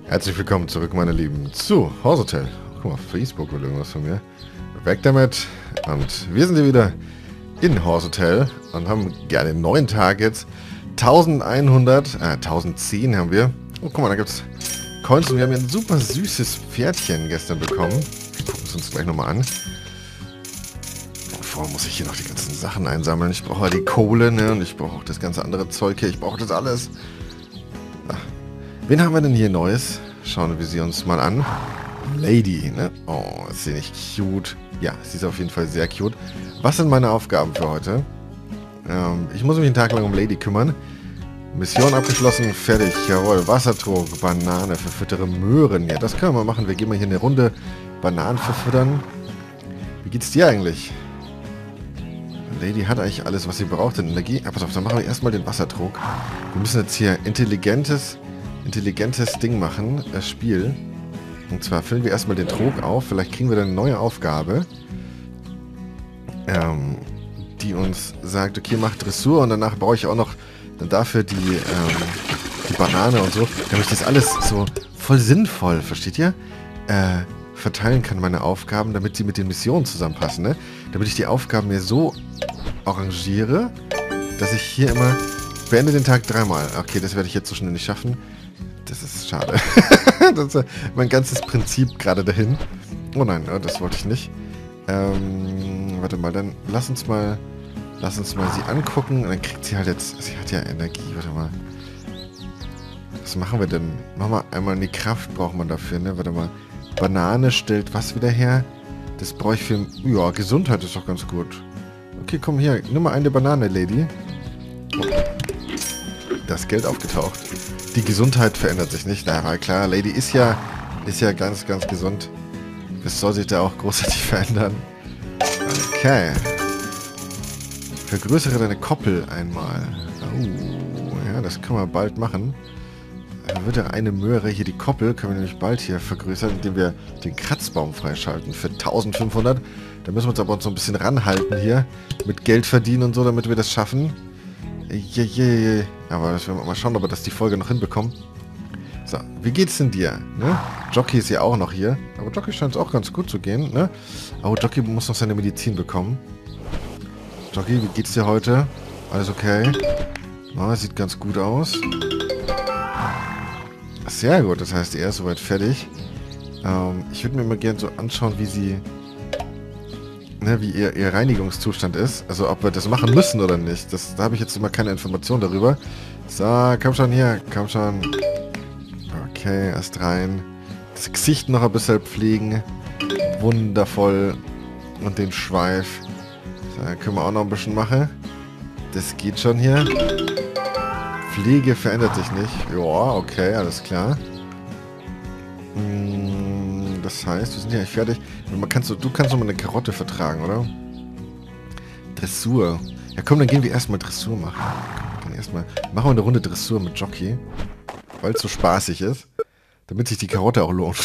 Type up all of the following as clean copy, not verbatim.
Herzlich willkommen zurück, meine Lieben, zu Horse Hotel. Guck mal, Facebook will irgendwas von mir. Weg damit. Und wir sind hier wieder in Horse Hotel und haben gerne einen neuen Tag jetzt. 1010 haben wir. Oh, guck mal, da gibt's Coins und wir haben hier ein super süßes Pferdchen gestern bekommen. Wir gucken es uns gleich nochmal an. Vorher muss ich hier noch die ganzen Sachen einsammeln. Ich brauche die Kohle, ne? Und ich brauche auch das ganze andere Zeug hier. Ich brauche das alles. Ach. Wen haben wir denn hier Neues? Schauen wir sie uns mal an. Lady, ne? Oh, ist sie nicht cute? Ja, sie ist auf jeden Fall sehr cute. Was sind meine Aufgaben für heute? Ich muss mich einen Tag lang um Lady kümmern. Mission abgeschlossen, fertig. Jawohl, Wassertrog, Banane, verfüttere Möhren. Ja, das können wir mal machen. Wir gehen mal hier eine Runde Bananen verfüttern. Wie geht's dir eigentlich? Lady hat eigentlich alles, was sie braucht in Energie. Ja, pass auf, dann machen wir erstmal den Wassertrog. Wir müssen jetzt hier intelligentes Ding machen, das Spiel. Und zwar füllen wir erstmal den Trog auf. Vielleicht kriegen wir dann eine neue Aufgabe, die uns sagt, okay, mach Dressur und danach brauche ich auch noch dann dafür die Banane und so, damit ich das alles so voll sinnvoll, versteht ihr? Verteilen kann, meine Aufgaben, damit sie mit den Missionen zusammenpassen, ne? Damit ich die Aufgaben mir so arrangiere, dass ich hier immer beende den Tag 3-mal. Okay, das werde ich jetzt so schnell nicht schaffen. Das ist schade. Das ist mein ganzes Prinzip gerade dahin. Oh nein, das wollte ich nicht. Warte mal, dann lass uns mal sie angucken. Und dann kriegt sie halt jetzt, sie hat ja Energie, warte mal. Was machen wir denn? Machen wir einmal, die Kraft braucht man dafür, ne? Warte mal. Banane stellt was wieder her? Das brauche ich für... Ja, Gesundheit ist doch ganz gut. Okay, komm hier. Nimm mal eine Banane, Lady. Oh. Das Geld aufgetaucht. Die Gesundheit verändert sich nicht. Na, war klar. Lady ist ja ganz, ganz gesund. Das soll sich da auch großartig verändern. Okay. Vergrößere deine Koppel einmal. Oh, ja, das können wir bald machen. Dann wird ja eine Möhre, hier die Koppel, können wir nämlich bald hier vergrößern, indem wir den Kratzbaum freischalten für 1500. Da müssen wir uns aber so ein bisschen ranhalten hier, mit Geld verdienen und so, damit wir das schaffen. Aber das werden wir mal schauen, ob wir das die Folge noch hinbekommen. So, wie geht's denn dir? Ne? Jockey ist ja auch noch hier, aber Jockey scheint es auch ganz gut zu gehen, ne? Oh, Jockey muss noch seine Medizin bekommen. Jockey, wie geht's dir heute? Alles okay? Oh, sieht ganz gut aus. Sehr gut, das heißt, er ist soweit fertig. Ich würde mir mal gerne so anschauen, wie sie... Ne, wie ihr Reinigungszustand ist. Also ob wir das machen müssen oder nicht. Da habe ich jetzt immer keine Information darüber. So, komm schon hier. Komm schon. Okay, erst rein. Das Gesicht noch ein bisschen pflegen. Wundervoll. Und den Schweif. So, können wir auch noch ein bisschen machen. Das geht schon hier. Pflege verändert sich nicht. Ja, okay, alles klar. Das heißt, wir sind ja nicht fertig. Du kannst doch mal eine Karotte vertragen, oder? Dressur. Ja komm, dann gehen wir erstmal Dressur machen. Dann machen wir eine Runde Dressur mit Jockey. Weil es so spaßig ist. Damit sich die Karotte auch lohnt.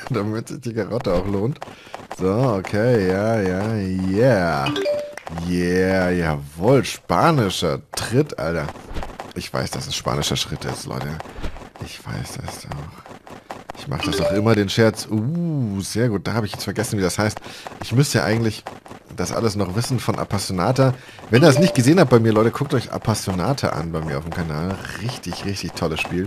So, okay, yeah. Yeah, jawohl, spanischer Tritt, Alter. Ich weiß, dass es spanischer Schritt ist, Leute. Ich weiß das doch. Ich mache das auch immer, den Scherz. Sehr gut. Da habe ich jetzt vergessen, wie das heißt. Ich müsste ja eigentlich das alles noch wissen von Appassionata. Wenn ihr das nicht gesehen habt bei mir, Leute, guckt euch Appassionata an bei mir auf dem Kanal. Richtig, richtig tolles Spiel.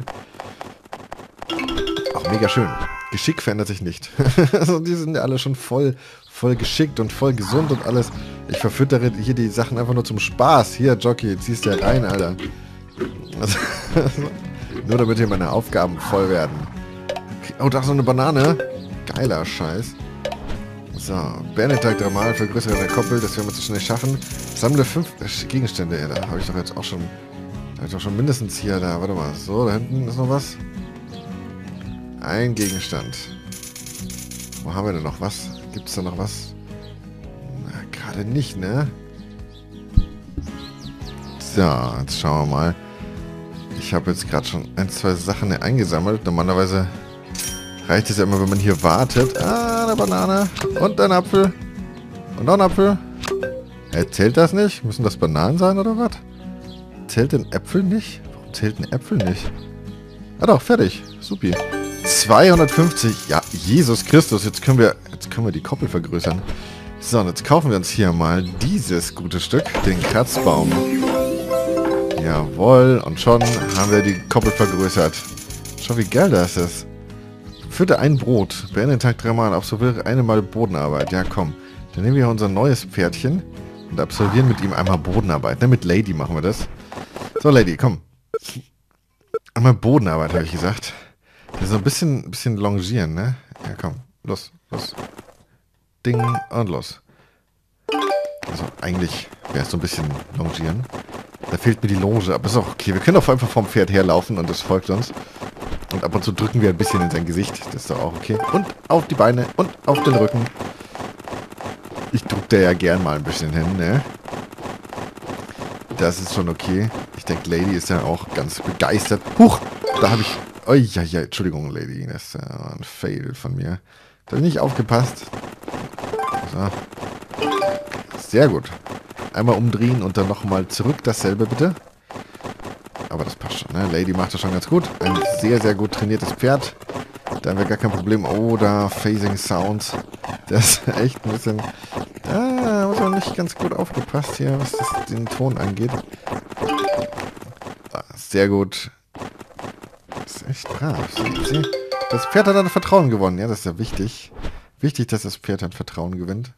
Auch mega schön. Geschick verändert sich nicht. Also die sind ja alle schon voll geschickt und voll gesund und alles. Ich verfüttere hier die Sachen einfach nur zum Spaß. Hier, Jockey, ziehst du ja rein, Alter. Also, nur damit hier meine Aufgaben voll werden. Okay. Oh, da ist noch eine Banane. Geiler Scheiß. So, beende Tag 3-mal, vergrößere deine Koppel, das werden wir zu schnell schaffen. Sammle 5 Gegenstände. Ja, da habe ich doch jetzt auch schon... Da habe ich doch schon mindestens hier, da, warte mal. So, da hinten ist noch was. Ein Gegenstand. Wo haben wir denn noch was? Gibt es da noch was? Na, gerade nicht, ne? So, jetzt schauen wir mal. Ich habe jetzt gerade schon 1-2 Sachen eingesammelt. Normalerweise reicht es ja immer, wenn man hier wartet. Ah, eine Banane. Und ein Apfel. Und noch ein Apfel. Hey, zählt das nicht? Müssen das Bananen sein oder was? Zählt denn Äpfel nicht? Warum zählt ein Äpfel nicht? Ah doch, fertig. Supi. 250. Ja, Jesus Christus. Jetzt können wir die Koppel vergrößern. So, und jetzt kaufen wir uns hier mal dieses gute Stück. Den Kratzbaum. Jawohl. Und schon haben wir die Koppel vergrößert. Schau, wie geil das ist. Fütte ein Brot. Beende den Tag 3 Mal. Absolviere eine Mal Bodenarbeit. Ja, komm. Dann nehmen wir unser neues Pferdchen und absolvieren mit ihm einmal Bodenarbeit. Ne, mit Lady machen wir das. So, Lady, komm. Einmal Bodenarbeit, habe ich gesagt. Das ist so ein bisschen longieren, ne? Ja, komm. Los. Ding und los. Also, eigentlich wäre es so ein bisschen longieren. Da fehlt mir die Longe, aber ist auch okay. Wir können auch einfach vom Pferd herlaufen und das folgt uns. Und ab und zu drücken wir ein bisschen in sein Gesicht. Das ist doch auch okay. Und auf die Beine und auf den Rücken. Ich drücke da ja gern mal ein bisschen hin, ne? Das ist schon okay. Ich denke, Lady ist ja auch ganz begeistert. Huch! Da habe ich... Oh ja, Entschuldigung, Lady. Das ist ein Fail von mir. Da habe ich nicht aufgepasst. So. Sehr gut. Einmal umdrehen und dann nochmal zurück. Dasselbe bitte. Aber das passt schon, ne? Lady macht das schon ganz gut. Ein sehr, sehr gut trainiertes Pferd. Da haben wir gar kein Problem. Oh, da Phasing Sounds. Das ist echt ein bisschen... Da muss man nicht ganz gut aufgepasst hier, was den Ton angeht. Sehr gut. Das ist echt brav. Sie? Das Pferd hat dann Vertrauen gewonnen. Ja, das ist ja wichtig. Wichtig, dass das Pferd dann Vertrauen gewinnt.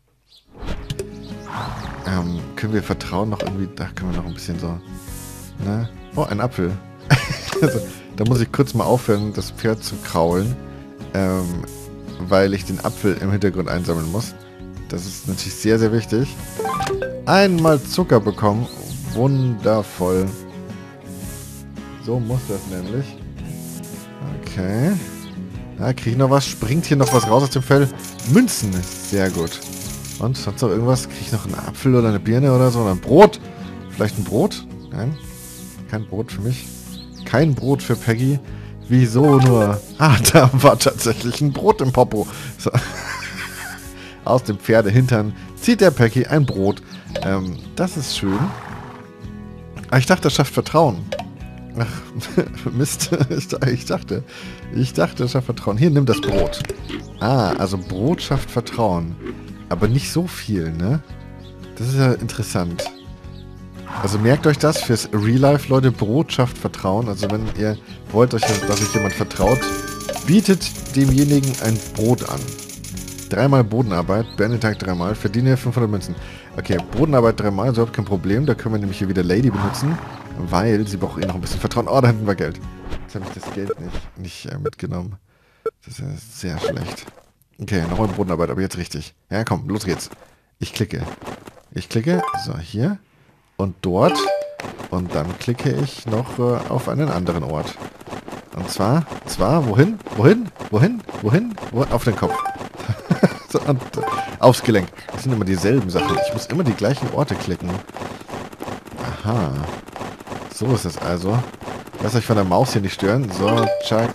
Können wir Vertrauen noch irgendwie... Da können wir noch ein bisschen so... Ne? Oh, ein Apfel. Also, da muss ich kurz mal aufhören, das Pferd zu kraulen. Weil ich den Apfel im Hintergrund einsammeln muss. Das ist natürlich sehr, sehr wichtig. Einmal Zucker bekommen. Wundervoll. So muss das nämlich. Okay. Da kriege ich noch was. Springt hier noch was raus aus dem Fell. Münzen. Sehr gut. Und sonst noch irgendwas? Kriege ich noch einen Apfel oder eine Birne oder so? Oder ein Brot? Vielleicht ein Brot? Nein. Kein Brot für mich. Kein Brot für Peggy. Wieso nur? Ah, da war tatsächlich ein Brot im Popo. So. Aus dem Pferdehintern zieht der Peggy ein Brot. Das ist schön. Ah, ich dachte, das schafft Vertrauen. Ach, Mist. Ich dachte, das schafft Vertrauen. Hier, nimm das Brot. Ah, also Brot schafft Vertrauen. Aber nicht so viel, ne? Das ist ja interessant. Also merkt euch das fürs Real Life, Leute. Brot schafft Vertrauen. Also wenn ihr wollt, dass euch jemand vertraut, bietet demjenigen ein Brot an. 3 Mal Bodenarbeit, beende den Tag 3 Mal, verdiene 500 Münzen. Okay, Bodenarbeit 3 Mal, überhaupt kein Problem. Da können wir nämlich hier wieder Lady benutzen, weil sie braucht eh noch ein bisschen Vertrauen. Oh, da hinten war Geld. Jetzt habe ich das Geld nicht mitgenommen. Das ist sehr schlecht. Okay, nochmal Bodenarbeit, aber jetzt richtig. Ja, komm, los geht's. Ich klicke. So, hier. Und dort. Und dann klicke ich noch auf einen anderen Ort. Und zwar, wohin? Auf den Kopf. So, und aufs Gelenk. Das sind immer dieselben Sachen. Ich muss immer die gleichen Orte klicken. Aha. So ist es also. Lasst euch von der Maus hier nicht stören. So, tschack.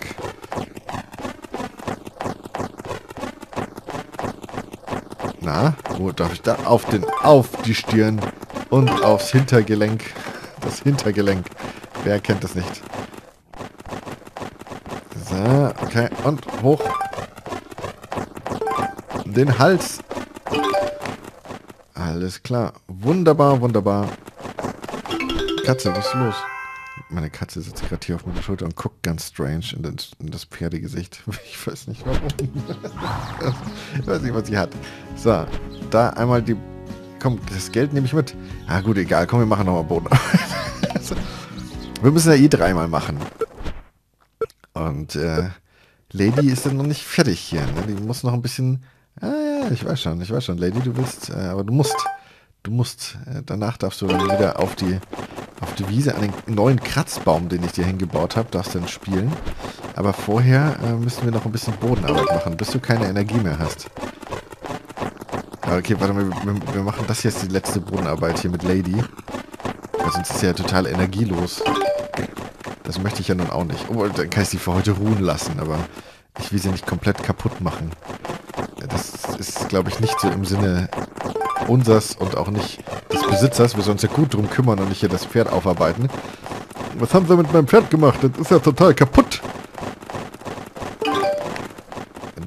Na, wo darf ich da? Auf die Stirn und aufs Hintergelenk. Das Hintergelenk. Wer kennt das nicht? So, okay. Und hoch. Den Hals. Alles klar. Wunderbar, wunderbar. Katze, was ist los? Meine Katze sitzt gerade hier auf meiner Schulter und guckt ganz strange in das Pferdegesicht. Ich weiß nicht warum. Ich weiß nicht, was sie hat. So, da einmal die... Komm, das Geld nehme ich mit. Ah gut, egal. Komm, wir machen nochmal Boden. Wir müssen ja eh 3 Mal machen. Und Lady ist dann noch nicht fertig hier. Ne? Die muss noch ein bisschen... Ah ja, ich weiß schon. Lady, du willst... aber du musst... danach darfst du dann wieder auf die Wiese an den neuen Kratzbaum, den ich dir hingebaut habe, darfst du dann spielen. Aber vorher müssen wir noch ein bisschen Bodenarbeit machen, bis du keine Energie mehr hast. Okay, warte mal, wir machen das jetzt die letzte Bodenarbeit hier mit Lady. Weil sonst ist sie ja total energielos. Das möchte ich ja nun auch nicht. Oh, dann kann ich sie für heute ruhen lassen, aber ich will sie nicht komplett kaputt machen. Das ist, glaube ich, nicht so im Sinne unsers und auch nicht des Besitzers. Wir sollen uns ja gut drum kümmern und nicht hier das Pferd aufarbeiten. Was haben sie mit meinem Pferd gemacht? Das ist ja total kaputt.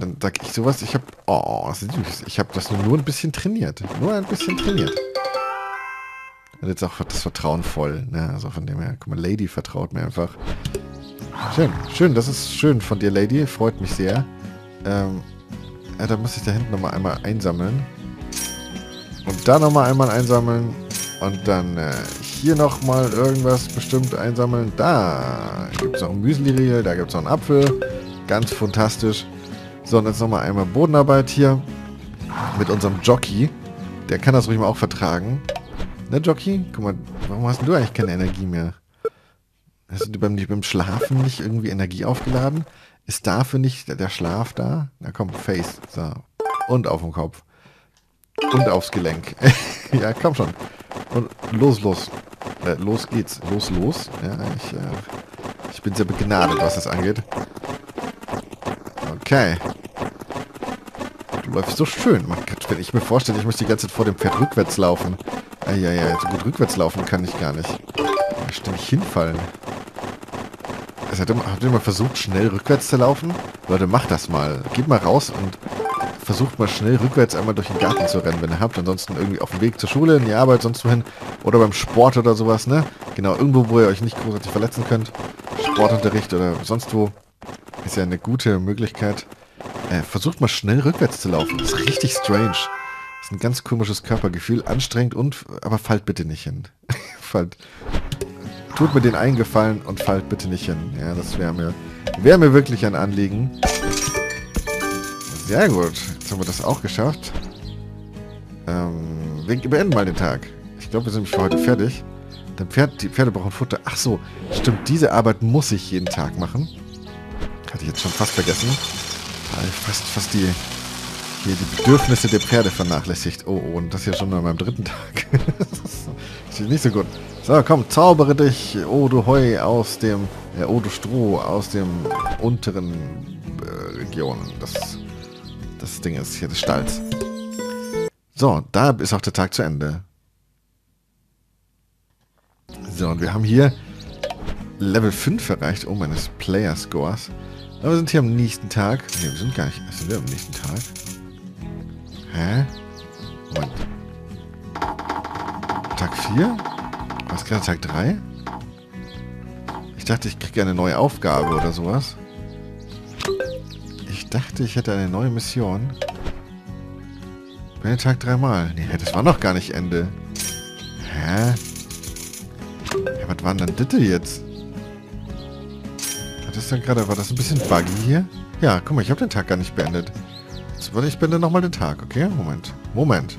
dann sag ich sowas, ich habe, oh, das ist süß. Ich habe das nur ein bisschen trainiert. Nur ein bisschen trainiert. Und jetzt auch das Vertrauen voll, ne? Also von dem her, guck mal, Lady vertraut mir einfach. Schön, schön, das ist schön von dir, Lady. Freut mich sehr. Ja, da muss ich da hinten nochmal einmal einsammeln. Und da nochmal einmal einsammeln. Und dann hier nochmal irgendwas bestimmt einsammeln. Da gibt es noch einen Müsli-Riegel, da gibt es noch einen Apfel. Ganz fantastisch. So, und jetzt nochmal einmal Bodenarbeit hier. Mit unserem Jockey. Der kann das ruhig mal auch vertragen. Ne, Jockey? Guck mal, warum hast du eigentlich keine Energie mehr? Hast du beim Schlafen nicht irgendwie Energie aufgeladen? Ist dafür nicht der Schlaf da? Na komm, Face. So. Und auf dem Kopf. Und aufs Gelenk. Ja, komm schon. Und los. Los geht's. Los. Ja, ich bin sehr begnadet, was das angeht. Okay. Du läufst so schön. Wenn ich mir vorstelle, ich muss die ganze Zeit vor dem Pferd rückwärts laufen. Ja, so gut rückwärts laufen kann ich gar nicht. Ständig hinfallen. Habt ihr mal versucht, schnell rückwärts zu laufen? Leute, macht das mal. Geht mal raus und versucht mal schnell rückwärts einmal durch den Garten zu rennen, wenn ihr habt. Ansonsten irgendwie auf dem Weg zur Schule, in die Arbeit, sonst wohin. Oder beim Sport oder sowas, ne? Genau, irgendwo, wo ihr euch nicht großartig verletzen könnt. Sportunterricht oder sonst wo. Ist ja eine gute Möglichkeit. Versucht mal schnell rückwärts zu laufen. Das ist richtig strange. Das ist ein ganz komisches Körpergefühl. Anstrengend aber fallt bitte nicht hin. Tut mir den einen Gefallen und fallt bitte nicht hin. Ja, das wäre mir wirklich ein Anliegen. Sehr gut. Jetzt haben wir das auch geschafft. Wir beenden mal den Tag. Ich glaube, wir sind für heute fertig. Die Pferde brauchen Futter. Ach so, stimmt. Diese Arbeit muss ich jeden Tag machen. Hatte ich jetzt schon fast vergessen. Fast die Bedürfnisse der Pferde vernachlässigt. Oh, und das hier schon an meinem 3. Tag. Das ist nicht so gut. So, komm, zaubere dich, oh du Heu, aus dem, oh du Stroh, aus dem unteren Region. Das Ding ist hier des Stalls. So, da ist auch der Tag zu Ende. So, und wir haben hier Level 5 erreicht, oh, meines Player Scores. Aber wir sind hier am nächsten Tag. Ne, wir sind gar nicht. Sind wir am nächsten Tag? Hä? Moment. Tag 4? War es gerade Tag 3? Ich dachte, ich kriege eine neue Aufgabe oder sowas. Ich dachte, ich hätte eine neue Mission. Bei den Tag 3 Mal. Nee, das war noch gar nicht Ende. Hä? Ja, was war denn das jetzt? War das ein bisschen buggy hier? Ja, guck mal, ich habe den Tag gar nicht beendet. Ich beende nochmal den Tag, okay? Moment.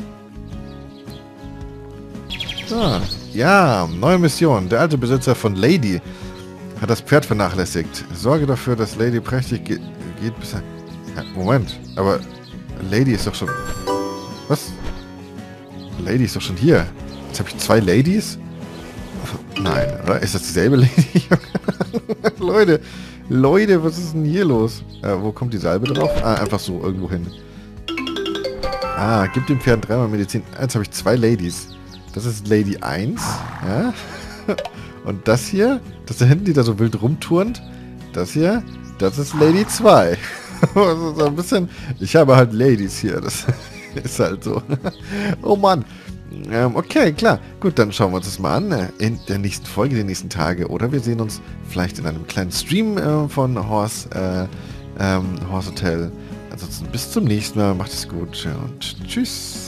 Ah, ja, neue Mission. Der alte Besitzer von Lady hat das Pferd vernachlässigt. Sorge dafür, dass Lady prächtig geht bis... Ja, Moment, aber Lady ist doch schon... Was? Lady ist doch schon hier. Jetzt habe ich 2 Ladies? Nein, oder? Ist das dieselbe Lady? Leute, was ist denn hier los? Wo kommt die Salbe drauf? Ah, einfach so, irgendwo hin. Ah, gib dem Pferd 3-mal Medizin. Jetzt habe ich 2 Ladies. Das ist Lady 1. Ja. Und das hier, das da hinten, die da so wild rumturnt. Das hier, das ist Lady 2. Das ist ein bisschen... Ich habe halt Ladies hier. Das ist halt so. Oh Mann. Okay, klar. Gut, dann schauen wir uns das mal an in der nächsten Folge, den nächsten Tage. Oder wir sehen uns vielleicht in einem kleinen Stream von Horse Hotel. Ansonsten bis zum nächsten Mal. Macht es gut und tschüss.